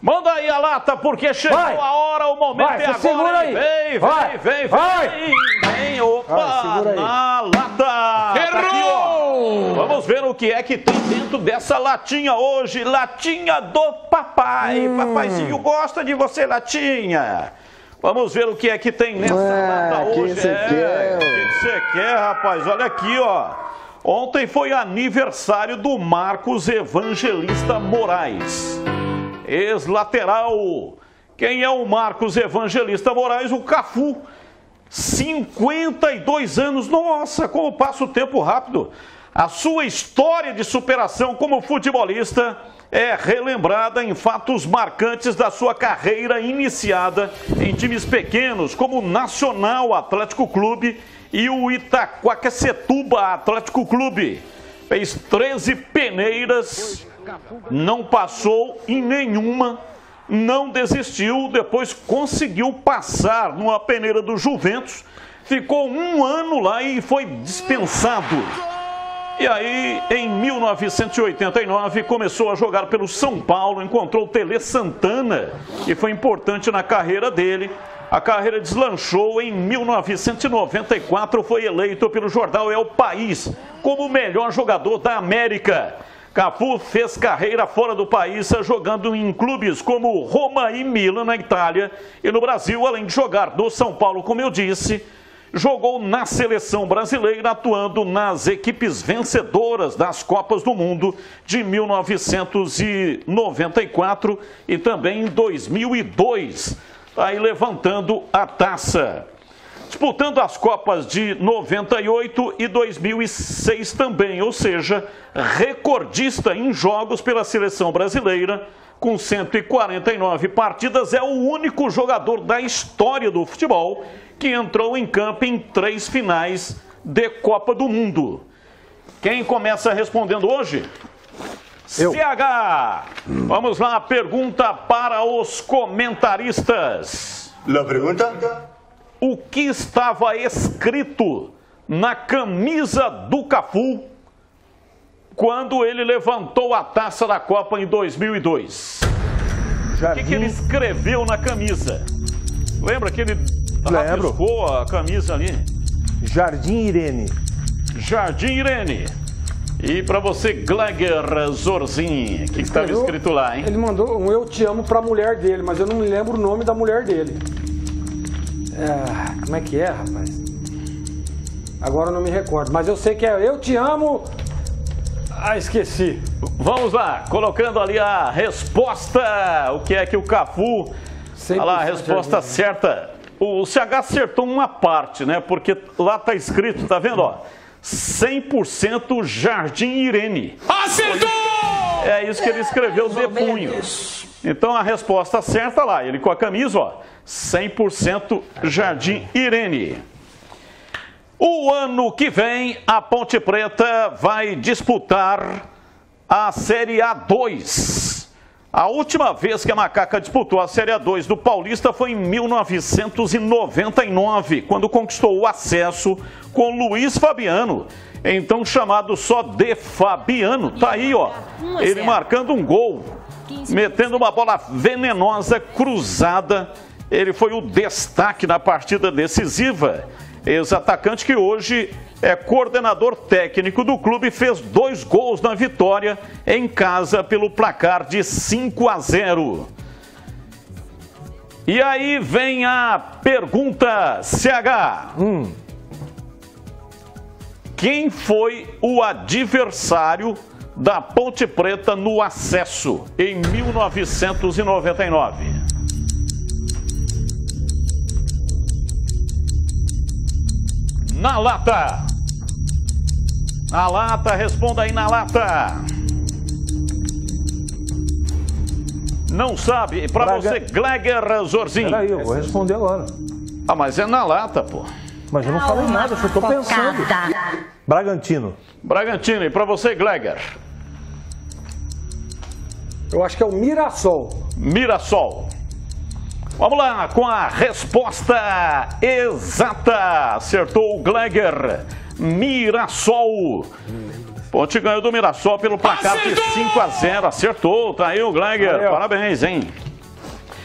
Manda aí a lata, porque chegou a hora, o momento é agora. Segura aí. Vem, opa, na lata. Errou! Vamos ver o que é que tem dentro dessa latinha hoje. Latinha do papai. Papaizinho gosta de você, latinha. Vamos ver o que é que tem nessa lata hoje. O que você quer, rapaz? Olha aqui, ó. Ontem foi aniversário do Marcos Evangelista Moraes, ex-lateral. Quem é o Marcos Evangelista Moraes? O Cafu. 52 anos. Nossa, como passa o tempo rápido. A sua história de superação como futebolista é relembrada em fatos marcantes da sua carreira iniciada em times pequenos como o Nacional Atlético Clube e o Itaquaquecetuba Atlético Clube. Fez 13 peneiras, não passou em nenhuma, não desistiu, depois conseguiu passar numa peneira do Juventus, ficou um ano lá e foi dispensado. E aí, em 1989, começou a jogar pelo São Paulo, encontrou o Tele Santana, que foi importante na carreira dele. A carreira deslanchou. Em 1994, foi eleito pelo jornal El País como o melhor jogador da América. Cafu fez carreira fora do país, jogando em clubes como Roma e Milan, na Itália, e no Brasil, além de jogar no São Paulo, como eu disse, jogou na seleção brasileira, atuando nas equipes vencedoras das Copas do Mundo de 1994 e também em 2002. Está aí levantando a taça. Disputando as Copas de 98 e 2006 também, ou seja, recordista em jogos pela seleção brasileira, com 149 partidas, é o único jogador da história do futebol que entrou em campo em 3 finais de Copa do Mundo. Quem começa respondendo hoje? CH! Vamos lá, pergunta para os comentaristas. La pergunta? O que estava escrito na camisa do Cafu quando ele levantou a taça da Copa em 2002? O que ele escreveu na camisa? Lembra que ele rabiscou a camisa ali? Jardim Irene. Jardim Irene. E para você, Gleger Zorzin, o que estava escrito lá, hein? Ele mandou um eu te amo para a mulher dele, mas eu não me lembro o nome da mulher dele. Como é que é, rapaz? Agora eu não me recordo, mas eu sei que é eu te amo. Esqueci. Vamos lá, colocando ali a resposta. O que é que o Cafu... Olha lá, a resposta certa. O CH acertou uma parte, né? Porque lá tá escrito, tá vendo, ó? 100% Jardim Irene. Acertou! É isso que ele escreveu de punho. Então a resposta certa lá, ele com a camisa, ó, 100% Jardim Irene. O ano que vem, a Ponte Preta vai disputar a Série A2. A última vez que a Macaca disputou a Série A2 do Paulista foi em 1999, quando conquistou o acesso com Luiz Fabiano, então chamado só de Fabiano. Tá aí, ó, ele marcando um gol, metendo uma bola venenosa, cruzada. Ele foi o destaque na partida decisiva. Ex-atacante que hoje é coordenador técnico do clube, fez 2 gols na vitória em casa pelo placar de 5-0. E aí vem a pergunta, CH. Quem foi o adversário da Ponte Preta no acesso em 1999? Na lata. Na lata, responda aí na lata. Não sabe? Pra você, Gleger Zorzin. Peraí, eu vou responder agora. Ah, mas é na lata, pô. Mas eu não falei nada, eu só tô pensando. Bragantino. Bragantino, e pra você, Gleger? Eu acho que é o Mirassol. Mirassol. Vamos lá, com a resposta exata. Acertou o Gleger. Mirassol. Ponte ganhou do Mirassol pelo placar de 5-0. Acertou, tá aí o Gleger. Parabéns, hein?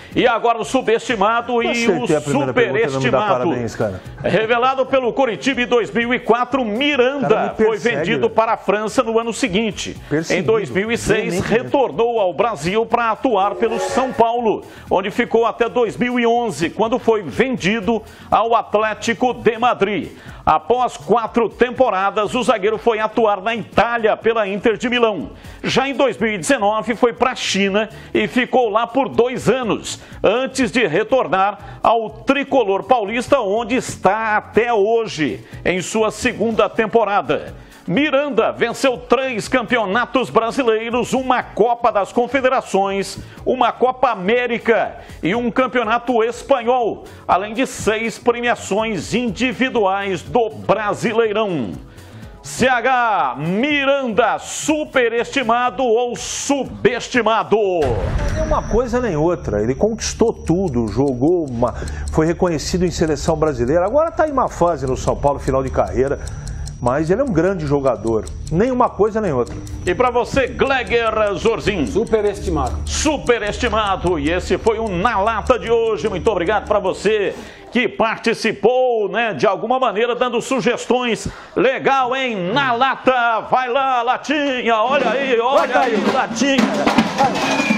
E agora o subestimado e o superestimado. Revelado pelo Coritiba em 2004, Miranda foi vendido para a França no ano seguinte. Em 2006, retornou ao Brasil para atuar pelo São Paulo, onde ficou até 2011, quando foi vendido ao Atlético de Madrid. Após 4 temporadas, o zagueiro foi atuar na Itália pela Inter de Milão. Já em 2019, foi para a China e ficou lá por 2 anos, antes de retornar ao tricolor paulista, onde está até hoje, em sua 2ª temporada. Miranda venceu 3 campeonatos brasileiros, uma Copa das Confederações, uma Copa América e um campeonato espanhol, além de 6 premiações individuais do Brasileirão. CH Miranda, superestimado ou subestimado? Nem uma coisa nem outra. Ele conquistou tudo, foi reconhecido em seleção brasileira. Agora está em uma fase no São Paulo, final de carreira. Mas ele é um grande jogador. Nem uma coisa nem outra. E para você, Gleger Zorzin? Superestimado. Superestimado. E esse foi o Na Lata de hoje. Muito obrigado para você que participou, né, de alguma maneira, dando sugestões. Legal, hein? Na Lata. Vai lá, Latinha. Olha aí, Latinha.